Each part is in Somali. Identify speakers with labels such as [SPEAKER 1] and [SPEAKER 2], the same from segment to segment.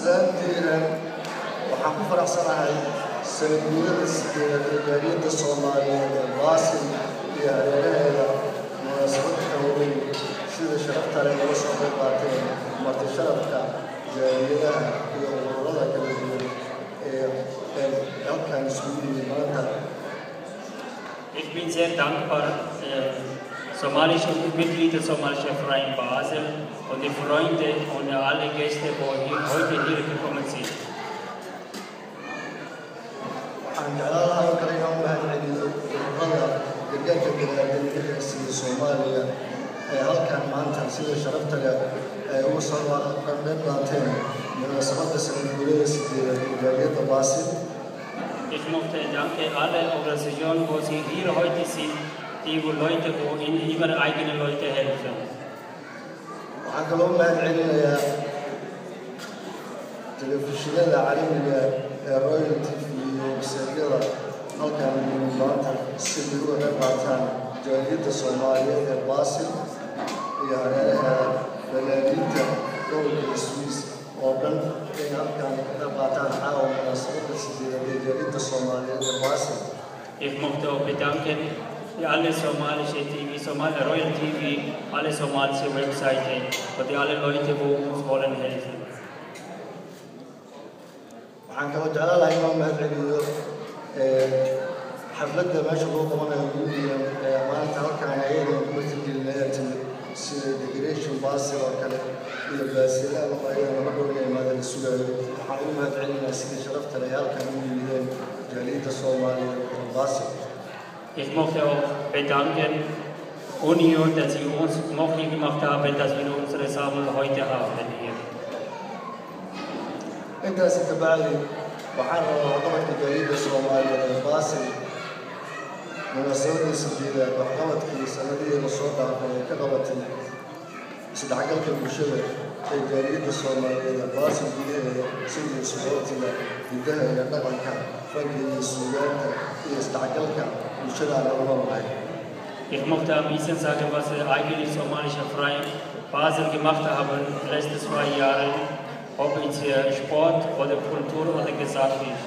[SPEAKER 1] سلامتي وحكون فرح صراحة سنوات الجالية الصومالية الباسل في هذا مناسبة كوني سيد شرفت على وصف القاتل مرت شرفت جالية في أوروبا كان سويدي ماذا.
[SPEAKER 2] Ich bin sehr dankbar, somalische Mitglieder des somalischen Vereins Basel und die Freunde und alle Gäste, die heute hier gekommen sind.
[SPEAKER 1] عند الله وكريم بهالعيد والغلا لقيت بالدنيا في الصومالية هل كان معناتها سيد شرفت له وصل قبلتين من صفات السنوات الجالية باسل.
[SPEAKER 2] Ich möchte danke alle Organisationen, wo sie hier heute sind, die Leute, wo ihnen ihre eigenen Leute helfen.
[SPEAKER 1] وحق لهم بهالعيد يا تلفزيون العالمي رويال تي في وسيرة هل كان من معناتها سيدوا ربعتان جالية الصومالية باسل يعني بلادية دولة السويس وبن كان ربعتان حاول مناسبة جالية الصومالية باسل.
[SPEAKER 2] Ich möchte auch bedanken für alle somalische TV, Royal TV, alle somalische Webseiten und alle Leute, die uns wollen helfen.
[SPEAKER 1] waxaan kala jeclaan lahaa inaan mahadceliyo xafladda meesha loo qabanayo maanta halkaan ayadoo kuma tijilinayatin sida decoration basil oo kale iyo baasilaan oo ayadana ma dhowna imaada la sugayo waxaan ugu mahadcelinayaa sidii sharafta leh halkaan u yimideen jaaliyadda soomaaliya basil.
[SPEAKER 2] Ich möchte auch bedanken Union, dass sie uns möglich gemacht haben, dass wir unsere Sammlung heute haben hier.
[SPEAKER 1] أنت ستبالي وحنا وعقبت جريدة الصومالية الباسل مناسبة سديدة وعقبت في سندية الصوت كقبت سدعقلك المشبه في جريدة الصومالية الباسل بدها سيد صوتنا بدها ينقل كان فجأة السودان يستعقلك المشبه على الله.
[SPEAKER 2] Ich möchte ein bisschen sagen, was der eigentliche somalische Verein Basel gemacht haben in den letzten 2 Jahren. Ob es Sport oder Kultur oder Gesang ist.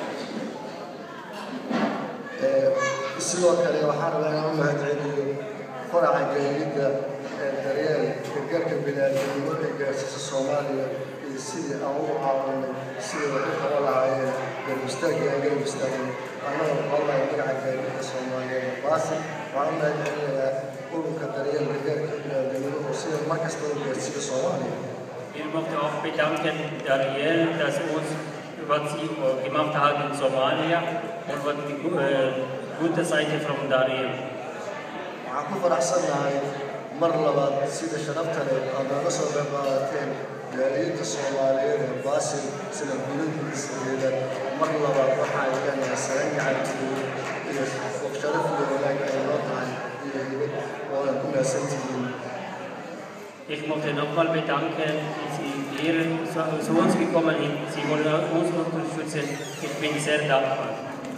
[SPEAKER 1] sidoo kale waxaan rabaa inaan u mahadceliyo faraca jaaliyadda daryeel gargaarka bini'aadanimo ee gaarsiisa Soomaaliya iyo sidii aan ugu caawinay sidii wax u qaban lahaayeen garab istaagii aan garab istaagnay annaga wallahi magaca jaaliyadda Soomaaliyeed Baasil waxaan u mahadcelinayaa ururka daryeel gargaarka bini'aadanimo oo sida mar kasta u gaarsiiya Soomaaliya.
[SPEAKER 2] Ich möchte auch bedanken, Daniel, dass uns, was Sie gemacht haben in Somalia und was die gute Seite von Daniel.
[SPEAKER 1] waxaan ku faraxsanahay mar labaad sida sharafta leh aad naga soo qaadateen jaaliyadda Soomaaliyeed ee Baasil sida guuleedkiisa mar labaad waxaa iga saran gacantii iyo sharaf iyo wanaag ay noo tahay iyo ku maasantihiin.
[SPEAKER 2] Ich möchte nochmal bedanken, dass Sie hier zu uns gekommen sind. Sie wollen uns unterstützen. Ich bin sehr dankbar.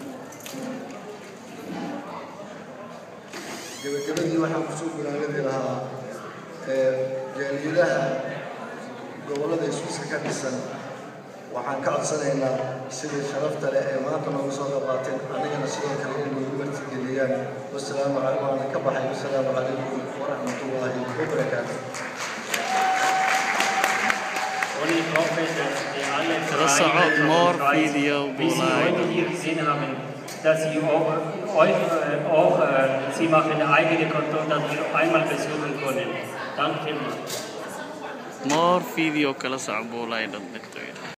[SPEAKER 1] gabagabadii waxaan kusoo gunaanadi lahaa jaaliyadaha gobollada iswiiska ka dhisan waxaan ka codsanaynaa sidii sharafta leh ee maanta noogu soo qabaateen anigana sidoo kale in nagu martigeliyaan. wasalaamu calaykum waana ka baxay. wasalaamu calaykum waraxmatullaahi wabarakaatu.
[SPEAKER 2] Und ich hoffe, dass die alle Vereine, wie Sie heute hier gesehen haben, dass Sie auch Sie machen eine eigene Konto, dass wir einmal besuchen können. Danke mal.
[SPEAKER 3] More video kala socbo la